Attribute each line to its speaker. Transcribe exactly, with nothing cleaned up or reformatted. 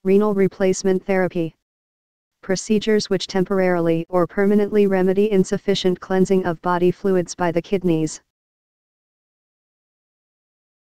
Speaker 1: Renal replacement therapy. Procedures which temporarily or permanently remedy insufficient cleansing of body fluids by the kidneys.